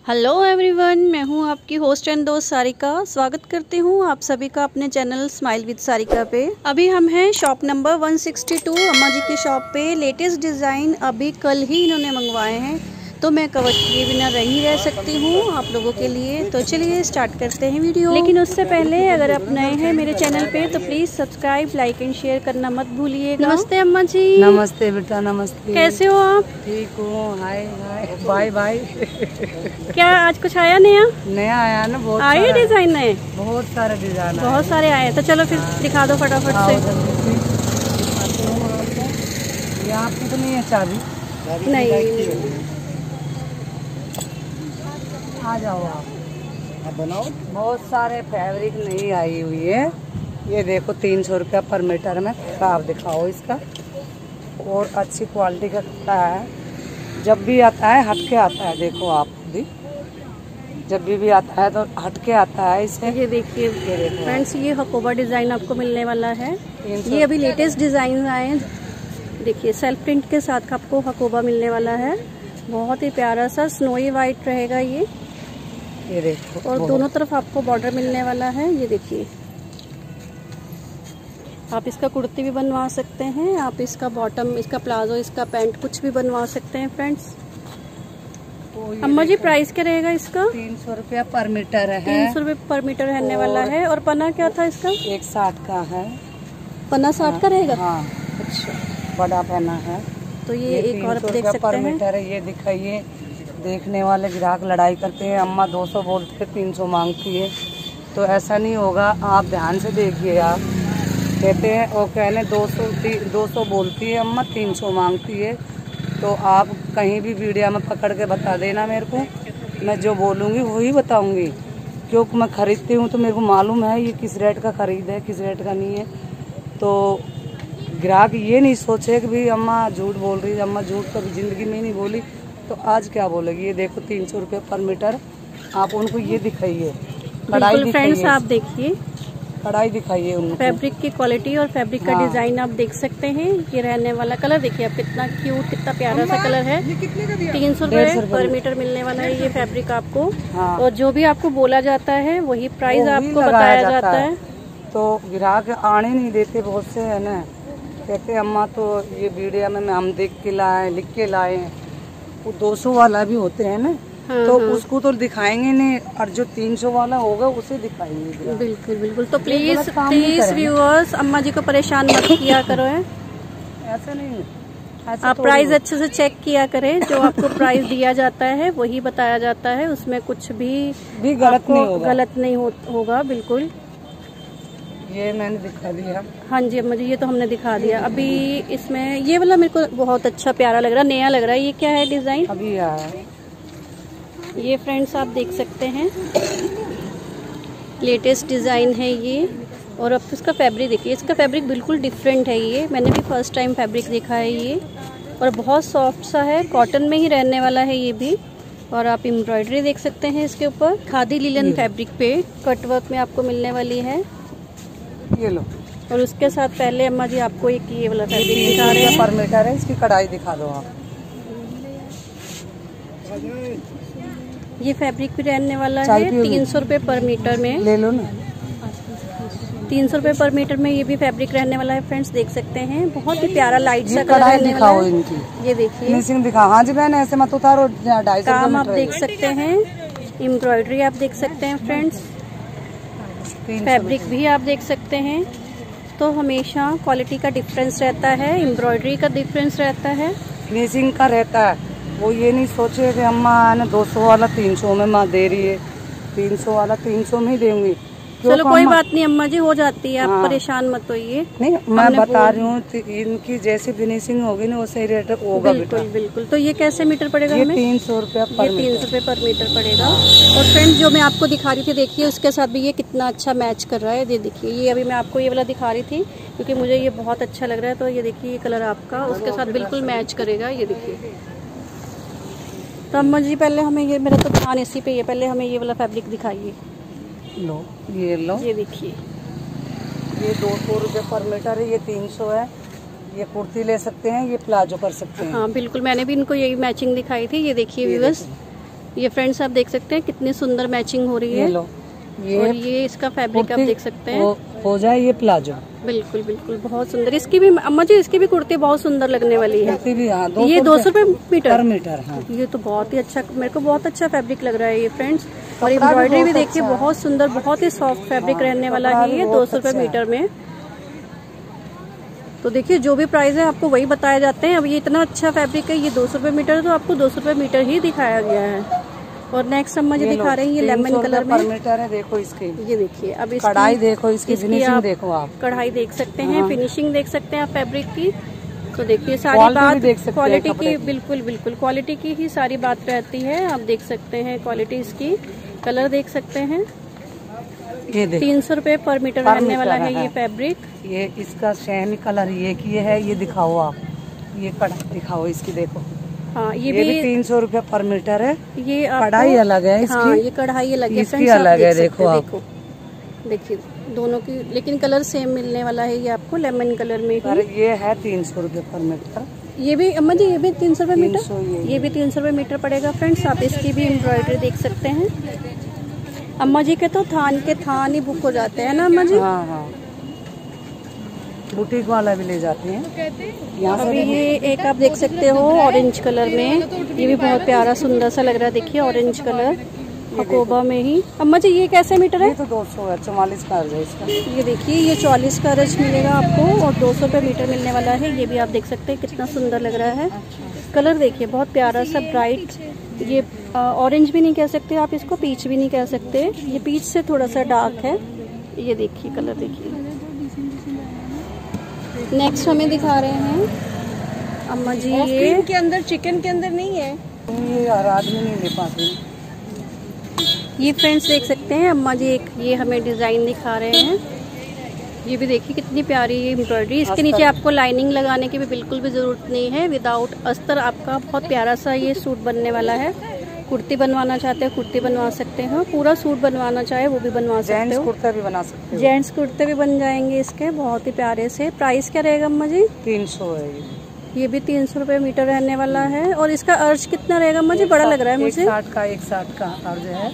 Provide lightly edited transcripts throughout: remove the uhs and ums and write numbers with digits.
Hello everyone, मैं हूं आपकी होस्ट एंड दोस्त सारिका। स्वागत करती हूं आप सभी का अपने चैनल स्माइल विद सारिका पे। अभी हम हैं शॉप नंबर 162 अम्मा जी की शॉप पे। लेटेस्ट डिज़ाइन अभी कल ही इन्होंने मंगवाए हैं, तो मैं कवर किए बिना नहीं रह सकती हूँ आप लोगों के लिए। तो चलिए स्टार्ट करते हैं वीडियो। लेकिन उससे पहले अगर आप नए हैं मेरे चैनल पे तो please subscribe, like and share करना मत भूलिएगा। नमस्ते अम्मा जी। नमस्ते बेटा, नमस्ते। कैसे हो आप? ठीक हूँ। Hi hi, bye bye. क्या आज कुछ आया नया? नया आया ना, बहुत आए डिजाइन नए, बहुत सारे डिजाइन, बहुत सारे आए। तो चलो फिर दिखा दो फटाफट से। ये आपकी तो नहीं है चाबी? नहीं, आ जाओ आप बनाओ। बहुत सारे फैब्रिक नहीं आई हुई है। ये देखो 300 रुपया पर मीटर में। आप दिखाओ इसका, और अच्छी क्वालिटी का कपड़ा है। जब भी आता है हट के आता है, देखो आप भी जब भी आता है तो हट के आता है इसे। ये देखिए फ्रेंड्स, ये हकोबा डिजाइन आपको मिलने वाला है। ये अभी लेटेस्ट डिजाइन आए हैं। देखिए सेल्फ प्रिंट के साथ आपको हकोबा मिलने वाला है। बहुत ही प्यारा सा स्नोई वाइट रहेगा ये देखो, और दोनों तरफ आपको बॉर्डर मिलने वाला है। ये देखिए, आप इसका कुर्ती भी बनवा सकते हैं, आप इसका बॉटम, इसका प्लाजो, इसका पैंट कुछ भी बनवा सकते हैं फ्रेंड्स। अम्मा जी प्राइस क्या रहेगा इसका? 300 रुपया पर मीटर है। 300 रुपये पर मीटर रहने वाला है। और पन्ना क्या था इसका? 160 का है। पन्ना 60 का रहेगा? हाँ, अच्छा, बड़ा पन्ना है। तो ये एक और देख सकते पर हैं। मीटर है। ये दिखाइए, देखने वाले ग्राहक लड़ाई करते हैं, अम्मा 200 बोलते हैं 300 मांगती है। तो ऐसा नहीं होगा, आप ध्यान से देखिए। आप कहते हैं वो कहने 200 बोलती है अम्मा, 300 मांगती है। तो आप कहीं भी वीडियो में पकड़ के बता देना मेरे को, मैं जो बोलूँगी वही बताऊँगी। क्योंकि मैं खरीदती हूँ तो मेरे को मालूम है ये किस रेट का खरीद है, किस रेट का नहीं है। तो ग्राहक ये नहीं सोचे कि भाई अम्मा झूठ बोल रही है। अम्मा झूठ कभी ज़िंदगी में नहीं बोली, तो आज क्या बोलेगी। ये देखो 300 रुपये पर मीटर। आप उनको ये दिखाइए, कढ़ाई दिखाइए फ्रेंड्स, आप देखिए कढ़ाई दिखाइए उनको। फैब्रिक की क्वालिटी और फैब्रिक का डिजाइन आप देख सकते हैं। ये रहने वाला कलर देखिए आप, कितना क्यूट, कितना प्यारा सा कलर है। 300 रुपये पर मीटर मिलने वाला है ये फैब्रिक आपको। हाँ। और जो भी आपको बोला जाता है वही प्राइस आपको बताया जाता है। तो ग्राहक आने नहीं देते बहुत से, है ना। कहते अम्मा तो ये वीडियो में हम देख के लाए, लिख के लाए। वो 200 वाला भी होते हैं ना। हाँ, तो हाँ। उसको तो दिखाएंगे नहीं, और जो 300 वाला होगा उसे दिखाएंगे। बिल्कुल बिल्कुल। तो प्लीज व्यूअर्स, अम्मा जी को परेशान मत किया करो। ऐसा नहीं, आप प्राइस अच्छे से चेक किया करें। जो आपको प्राइस दिया जाता है वही बताया जाता है, उसमें कुछ भी गलत नहीं होगा। बिल्कुल, ये मैंने दिखा दिया। हाँ जी अम्मा जी, ये तो हमने दिखा दिया। अभी इसमें ये वाला मेरे को बहुत अच्छा प्यारा लग रहा है, नया लग रहा है। ये क्या है डिजाइन? अभी आया। ये फ्रेंड्स आप देख सकते हैं, लेटेस्ट डिज़ाइन है ये। और अब इसका फैब्रिक देखिए, इसका फैब्रिक बिल्कुल डिफरेंट है। ये मैंने भी फर्स्ट टाइम फैब्रिक देखा है ये, और बहुत सॉफ्ट सा है, कॉटन में ही रहने वाला है ये भी। और आप एम्ब्रॉयडरी देख सकते हैं इसके ऊपर, खादी लिलन फैब्रिक पे कटवर्क में आपको मिलने वाली है। ये लो। और उसके साथ पहले अम्मा जी आपको एक ये वाला फैब्रिक दिखा रहे हैं। पर मीटर है, इसकी कढ़ाई दिखा दो आप। ये फैब्रिक भी रहने वाला है 300 रुपये पर मीटर में। ले लो ना, 300 रुपये पर मीटर में ये भी फैब्रिक रहने वाला है फ्रेंड्स, देख सकते हैं। बहुत ही प्यारा लाइट सा कलर रहने वाला है। इनकी ये देखिए फिनिशिंग दिखा। हाँ जी बहन, ऐसे मत उतारो। 250 काम आप देख सकते हैं, एम्ब्रॉयडरी आप देख सकते हैं फ्रेंड्स, फैब्रिक भी आप देख सकते हैं। तो हमेशा क्वालिटी का डिफरेंस रहता है, एम्ब्रॉयडरी का डिफरेंस रहता है, फिनिशिंग का रहता है। वो ये नहीं सोचे कि अम्मा ना 200 वाला 300 में माँ दे रही है, 300 वाला 300 में ही देंगी। चलो कोई बात नहीं अम्मा जी, हो जाती है। आप परेशान मत होइए। नहीं, मैं बता रही हूँ इनकी जैसी फिनिशिंग होगी ना वैसे रेट होगा। बिल्कुल बिल्कुल। तो ये कैसे मीटर पड़ेगा हमें? 300 रुपया पर मीटर। 300 रुपये पर मीटर पड़ेगा। और फ्रेंड्स, जो मैं आपको दिखा रही थी देखिए, उसके साथ भी ये कितना अच्छा मैच कर रहा है। ये देखिए, ये अभी मैं आपको ये वाला दिखा रही थी क्योंकि मुझे ये बहुत अच्छा लग रहा है। तो ये देखिए, ये कलर आपका उसके साथ बिल्कुल मैच करेगा। ये देखिए। तो अम्मा जी पहले हमें ये, मेरा तो ध्यान इसी पे है, पहले हमें ये वाला फैब्रिक दिखाइए। लो, ये लो। ये देखिए, ये 200 रुपये पर मीटर है, ये 300 है। ये कुर्ती ले सकते हैं, ये प्लाजो कर सकते हैं। हाँ बिल्कुल, मैंने भी इनको यही मैचिंग दिखाई थी। ये देखिए व्यूअर्स, ये फ्रेंड्स आप देख सकते हैं कितनी सुंदर मैचिंग हो रही है। ये लो, और ये इसका फैब्रिक आप देख सकते हैं। हो जाए ये प्लाजो। बिल्कुल बिल्कुल, बहुत सुंदर। इसकी भी अम्मा जी, इसकी भी कुर्ती बहुत सुंदर लगने वाली है। भी हाँ, ये 200 रुपए मीटर। हाँ। ये तो बहुत ही अच्छा, मेरे को बहुत अच्छा फैब्रिक लग रहा है ये फ्रेंड्स। और एम्ब्रॉयडरी भी देखिए बहुत सुंदर, बहुत ही सॉफ्ट फैब्रिक रहने वाला है ये 200 रुपए मीटर में। तो देखिए जो भी प्राइस है आपको वही बताए जाते हैं। अब ये इतना अच्छा फैब्रिक है, ये 200 रुपए मीटर, तो आपको 200 रुपए मीटर ही दिखाया गया है। और नेक्स्ट अम्मा जी दिखा रहे हैं ये लेमन कलर में मीटर है। देखो इसकी, ये देखिए अब इसकी कढ़ाई देखो, इसकी फिनिशिंग देखो आप, कढ़ाई देख सकते हैं, फिनिशिंग देख सकते हैं आप फैब्रिक की। तो देखिए सारी बात क्वालिटी की, बिल्कुल बिल्कुल क्वालिटी की ही सारी बात रहती है। आप देख सकते हैं क्वालिटी इसकी, कलर देख सकते हैं। ये 300 रुपए पर मीटर रहने वाला है ये फैब्रिक। ये इसका शहनी कलर ये की है, ये दिखाओ आप, ये कढ़ाई दिखाओ इसकी, देखो हाँ ये भी 300 रुपए पर मीटर है। ये कढ़ाई अलग है इसकी। हाँ, ये कढ़ाई अलग है, इसकी अलग है। देखो आप, देखिए दोनों की, लेकिन कलर सेम मिलने वाला है ये आपको लेमन कलर में ही। ये है 300 रुपए पर मीटर। ये भी अम्मा जी, ये भी 300 रुपए मीटर, ये भी 300 रुपए मीटर पड़ेगा फ्रेंड्स। आप इसकी भी एम्ब्रॉयडरी देख सकते हैं। अम्मा जी के तो थान के थान ही बुक हो जाते हैं ना अम्मा जी। हाँ हाँ, बुटीक वाला भी ले जाते हैं यहाँ से। अभी ये एक आप देख सकते हो ऑरेंज कलर में, ये भी बहुत प्यारा सुंदर सा लग रहा है। देखिए ऑरेंज कलर हकोबा में ही। अम्मा जी ये कैसे मीटर है? ये तो 200 है, 44 का है इसका। ये देखिए ये 44 का रज मिलेगा आपको और 200 रुपए मीटर मिलने वाला है। ये भी आप देख सकते हैं कितना सुंदर लग रहा है। कलर देखिए बहुत प्यारा सा ब्राइट, ये ऑरेंज भी नहीं कह सकते आप इसको, पीच भी नहीं कह सकते, ये पीच से थोड़ा सा डार्क है। ये देखिए कलर देखिए। नेक्स्ट हमें दिखा रहे हैं अम्मा जी, ये के अंदर चिकन के अंदर नहीं है, ये हर आदमी नहीं ले पाते। ये फ्रेंड्स देख सकते हैं अम्मा जी एक ये हमें डिजाइन दिखा रहे हैं। ये भी देखिए कितनी प्यारी एम्ब्रॉयडरी। इसके नीचे आपको लाइनिंग लगाने की भी बिल्कुल भी जरूरत नहीं है। विदाउट अस्तर आपका बहुत प्यारा सा ये सूट बनने वाला है। कुर्ती बनवाना चाहते हो कुर्ती बनवा सकते हो, पूरा सूट बनवाना चाहे वो भी बनवा सकते हो, कुर्ता भी बना सकते हो, जेंट्स कुर्ते भी बन जाएंगे इसके बहुत ही प्यारे से। प्राइस क्या रहेगा अम्मा जी? 300 है ये भी 300 रुपए मीटर रहने वाला है। और इसका अर्ज कितना रहेगा अम्मा जी? बड़ा लग रहा है मुझे। 160 का अर्ज है।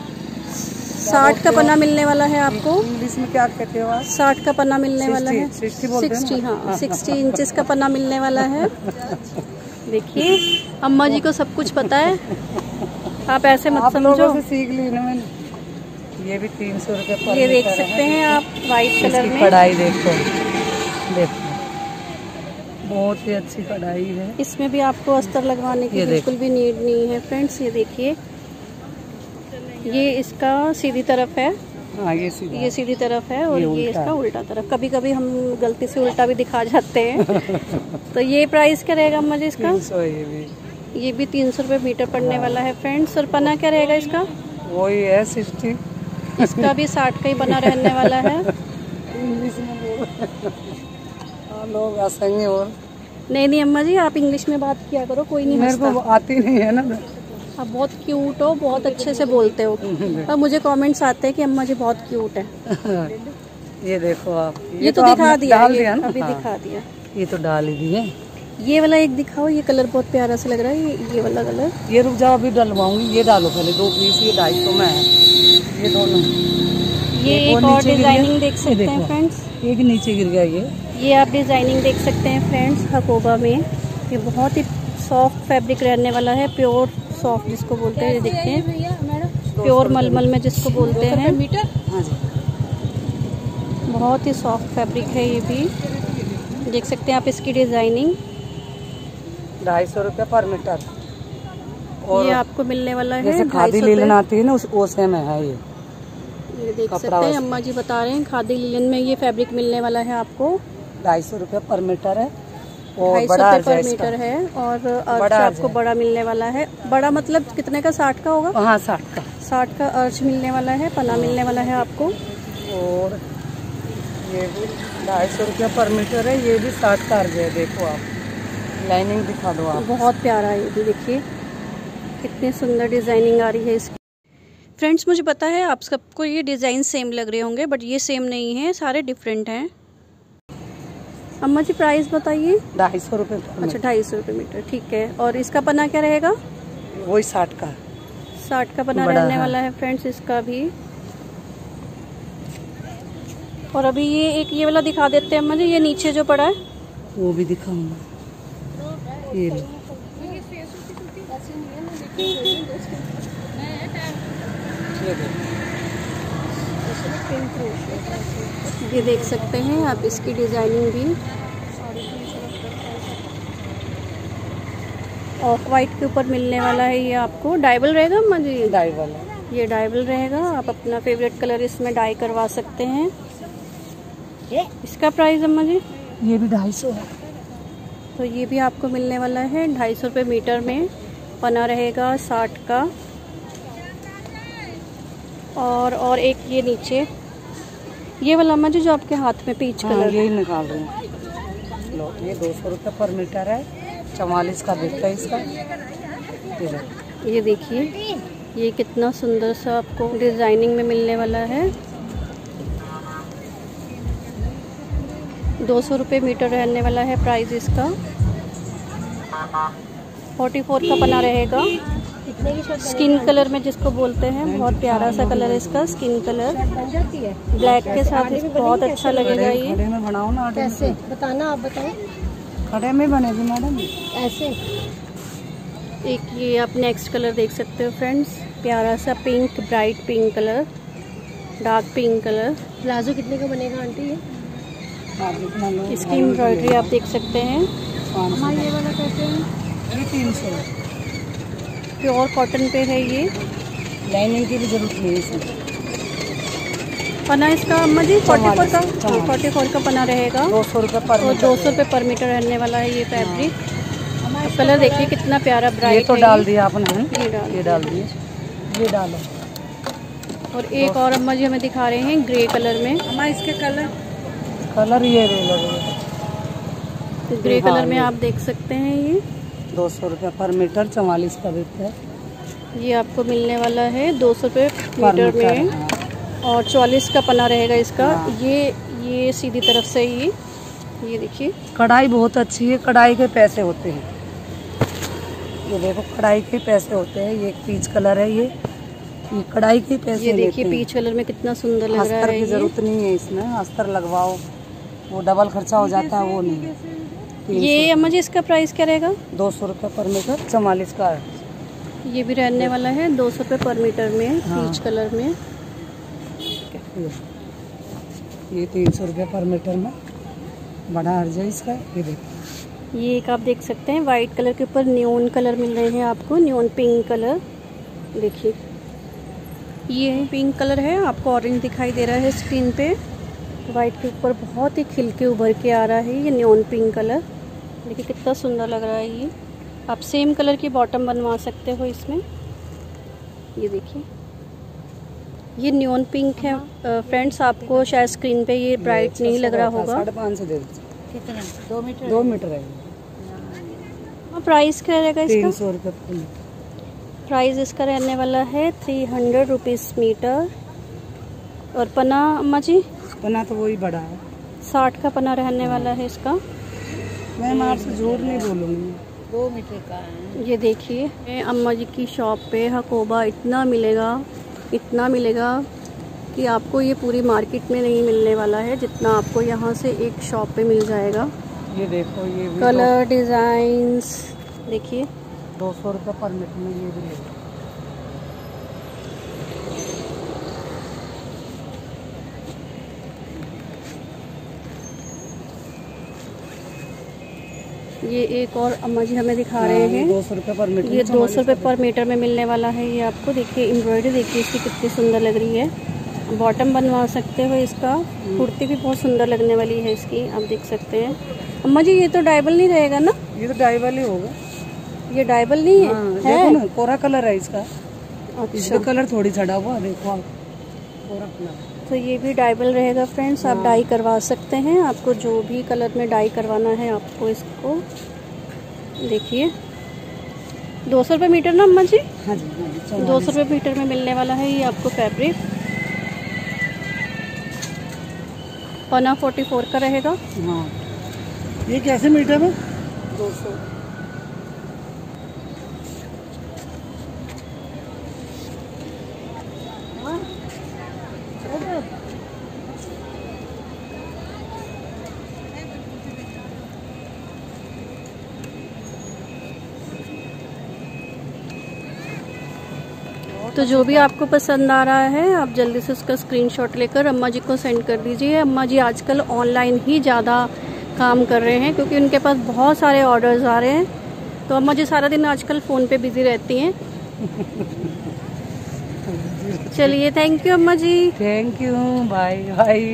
60 का पन्ना मिलने वाला है आपको। इंग्लिश में क्या कहते हो आप? 60 का पन्ना मिलने वाला है। 60 हाँ 60 इंचेस का पन्ना मिलने वाला है। देखिए अम्मा जी को सब कुछ पता है, आप ऐसे मत समझो। सीख ली ना मैंने। ये भी 300 रुपए पर ये देख सकते हैं आप व्हाइट कलर में। कढ़ाई देखो, देखो बहुत ही अच्छी कढ़ाई है। इसमें भी आपको अस्तर लगवाने की बिल्कुल भी नीड नहीं है फ्रेंड्स। ये देखिए ये इसका सीधी तरफ है। हाँ, ये सीधी तरफ है और ये इसका उल्टा तरफ। कभी कभी हम गलती से उल्टा भी दिखा जाते हैं। तो ये प्राइस क्या रहेगा अम्मा जी इसका? 300 ये भी 300 रुपए मीटर पड़ने वाला है फ्रेंड्स। और पन्ना क्या रहेगा इसका? वही है 60। इसका भी 60 का ही बना रहने वाला है। इंग्लिश में लोग आसानी। और नहीं अम्मा जी आप इंग्लिश में बात किया करो, कोई नहीं मेरे को आती नहीं है ना। आप बहुत क्यूट हो, बहुत अच्छे से बोलते हो। और मुझे कमेंट्स आते हैं कि अम्मा जी बहुत क्यूट है। ये देखो आप, ये तो दिखा दिया, अभी दिखा दिया। ये तो डाल ही दिए। ये वाला एक दिखाओ, ये कलर बहुत प्यारा सा लग रहा है। ये वाला कलर, ये रुक जाओ अभी डलवाऊंगी। ये डालो पहले 2 पीस, ये 250 में है ये दोनों। ये एक और डिजाइनिंग देख सकते हैं फ्रेंड्स। एक नीचे गिर गया। ये आप डिजाइनिंग देख सकते हैं फ्रेंड्स हकोबा में। ये बहुत ही सॉफ्ट फैब्रिक रहने वाला है, प्योर सॉफ्ट जिसको बोलते हैं। ये देखते हैं प्योर मलमल में जिसको बोलते हैं। हाँ जी, बहुत ही सॉफ्ट फैब्रिक है। ये भी देख सकते हैं आप इसकी डिजाइनिंग। 250 रुपये पर मीटर। और ये आपको मिलने वाला है जैसे खादी लीलन आती है ना, उस में है ये देख सकते हैं अम्मा जी बता रहे हैं खादी लीलन में ये फैब्रिक मिलने वाला है आपको। 250 रुपये पर मीटर है। 250 रुपये पर मीटर है। और अर्च आपको बड़ा मिलने वाला है। बड़ा मतलब कितने का? 60 का होगा। हाँ 60 का। 60 का अर्च मिलने वाला है, पन्ना मिलने वाला है आपको। और ये भी 250 रुपये पर मीटर है। ये भी 60 का अर्ज है। देखो आप, लाइनिंग दिखा दो आप। बहुत प्यारा है ये भी, देखिए कितनी सुंदर डिजाइनिंग आ रही है इसकी। फ्रेंड्स मुझे पता है आप सबको ये डिज़ाइन सेम लग रहे होंगे, बट ये सेम नहीं है, सारे डिफरेंट हैं। अम्मा जी प्राइस बताइए। 250 रुपये। अच्छा 250 रुपये मीटर, ठीक है। और इसका पन्ना क्या रहेगा? वही 60 का। 60 का बना रहने वाला है फ्रेंड्स इसका भी। और अभी ये एक ये वाला दिखा देते हैं मुझे, ये नीचे जो पड़ा है वो भी दिखाऊंगा। ये लो। ये देख सकते हैं आप इसकी डिजाइनिंग भी। ऑफ वाइट के ऊपर मिलने वाला है ये आपको। डाइबल रहेगा अम्मा जी? डाइबल है। ये डाइबल रहेगा, आप अपना फेवरेट कलर इसमें डाई करवा सकते हैं। इसका प्राइस अम्मा जी? ये भी 250 है। तो ये भी आपको मिलने वाला है 250 रुपये मीटर में। पना रहेगा 60 का। और एक ये नीचे ये वाला अम्मा जी जो आपके हाथ में पीच कलर, यही निकाल रही हूँ। लो, ये 200 रुपये पर मीटर है, 44 का बिकता है इसका। ये देखिए ये कितना सुंदर सा आपको डिजाइनिंग में मिलने वाला है। 200 रुपये मीटर रहने वाला है प्राइस इसका। 44 का पना रहेगा। स्किन कलर में जिसको बोलते हैं, बहुत प्यारा सा कलर है इसका, स्किन कलर ब्लैक के साथ बहुत अच्छा लगेगा। ये खड़े में बनाओ ना। कैसे बताना, आप बताओ। खड़े में बनेगी मैडम ऐसे। एक ये आप नेक्स्ट कलर देख सकते हो फ्रेंड्स, प्यारा सा pink, bright pink colour, dark pink colour. Palazzo कितने का बनेगा आंटी ये? इसकी एम्ब्रॉयडरी आप देख सकते हैं। ये वाला कैसे है? ये 300। प्योर कॉटन पे है ये। लाइनिंग की भी जरूरत नहीं है इसमें। पना इसका अम्मा जी 44 का, 44 का पना रहेगा। 200 रुपये पर और 200 रुपये पर मीटर रहने वाला है ये फैब्रिक। कलर देखिए कितना प्यारा ब्राइट है। ये तो डाल दिया आपने। ये डाल दिए। ये डालो। और एक और अम्मा जी हमें दिखा रहे हैं ग्रे कलर में। अम्मा इसके कलर ये लगे। ग्रे कलर में आप देख सकते हैं ये 200 रुपये पर मीटर, 44 का बिकता है। ये आपको मिलने वाला है 200 रुपये मीटर में। और 44 का पना रहेगा इसका। ये सीधी तरफ से ये देखिए कढ़ाई बहुत अच्छी है। कढ़ाई के पैसे होते हैं। ये देखो कढ़ाई के पैसे होते हैं। ये पीच कलर है। ये कढ़ाई के पैसे। ये देखिए पीच कलर में कितना सुंदर लग रहा है। अस्तर की जरूरत नहीं है इसमें। अस्तर लगवाओ, वो डबल खर्चा हो जाता है, वो नहीं। ये अम्मा जी इसका प्राइस क्या रहेगा? 200 रुपये पर मीटर, 44 का है। ये भी रहने वाला है 200 रुपये पर मीटर में। पीच कलर में ये 300 रुपये पर मीटर में बड़ा अर्ज है इसका। ये देखो ये एक आप देख सकते हैं वाइट कलर के ऊपर न्योन कलर मिल रहे हैं आपको, न्योन पिंक कलर। देखिए ये पिंक कलर है, आपको ऑरेंज दिखाई दे रहा है स्क्रीन पे। वाइट के ऊपर बहुत ही खिल के उभर के आ रहा है ये न्योन पिंक कलर। देखिए कितना सुंदर लग रहा है ये। आप सेम कलर की बॉटम बनवा सकते हो इसमें। ये देखिए ये न्योन पिंक है फ्रेंड्स। आपको शायद स्क्रीन पे ये ब्राइट नहीं लग रहा होगा। 550 दे दीजिए। कितना? 2 मीटर? 2 मीटर है। प्राइस क्या रहेगा इसका? 300 रुपये पर मीटर। प्राइस इसका रहने वाला है 300 रुपीज़ मीटर। और पना अम्मा जी? पना तो वही बड़ा है। 60 का पना रहने वाला है इसका। मैं आपसे झूठ नहीं बोलूँगी। 2 मीटर का है। ये देखिए अम्मा जी की शॉप पे हकोबा इतना मिलेगा कि आपको ये पूरी मार्केट में नहीं मिलने वाला है जितना आपको यहाँ से एक शॉप पे मिल जाएगा। ये देखो ये भी कलर डिजाइन्स देखिए। 200 रुपये पर मीटर में ये भी लेगा। ये एक और अम्मा जी हमें दिखा रहे हैं 200 रुपये पर मीटर। ये 200 रुपये पर मीटर में मिलने वाला है ये आपको। देखिए एम्ब्रॉयडरी देखिए इसकी कितनी सुंदर लग रही है। बॉटम बनवा सकते हो इसका। कुर्ती भी बहुत सुंदर लगने वाली है इसकी, आप देख सकते हैं। अम्मा जी ये तो डाइबल नहीं रहेगा ना? ये तो डाइबल ही होगा। ये डाइबल नहीं है? देखो ना कोरा कलर है इसका। अच्छा इसका कलर थोड़ी चढ़ा हुआ देखो आप, कोरा कलर। तो ये भी डाइबल रहेगा फ्रेंड्स। आप डाई करवा सकते हैं। आपको जो भी कलर में डाई करवाना है आपको इसको। देखिए 200 रुपये मीटर ना अम्मा जी? हाँ जी 200 रुपये मीटर में मिलने वाला है ये आपको फैब्रिक। पना 44 का रहेगा। हाँ ये कैसे मीटर में? 200। तो जो भी आपको पसंद आ रहा है आप जल्दी से उसका स्क्रीनशॉट लेकर अम्मा जी को सेंड कर दीजिए। अम्मा जी आजकल ऑनलाइन ही ज़्यादा काम कर रहे हैं क्योंकि उनके पास बहुत सारे ऑर्डर्स आ रहे हैं। तो अम्मा जी सारा दिन आजकल फ़ोन पे बिजी रहती हैं। चलिए, थैंक यू अम्मा जी। Thank you, bye bye.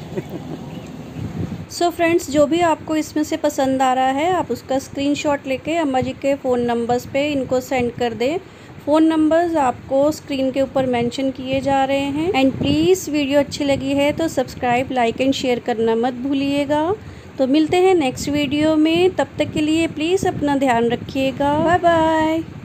So friends, जो भी आपको इसमें से पसंद आ रहा है आप उसका स्क्रीनशॉट लेके अम्मा जी के फ़ोन नंबर्स पे इनको सेंड कर दें। फ़ोन नंबर्स आपको स्क्रीन के ऊपर मेंशन किए जा रहे हैं। एंड प्लीज़ वीडियो अच्छी लगी है तो सब्सक्राइब, लाइक एंड शेयर करना मत भूलिएगा। तो मिलते हैं नेक्स्ट वीडियो में, तब तक के लिए प्लीज़ अपना ध्यान रखिएगा। Bye bye.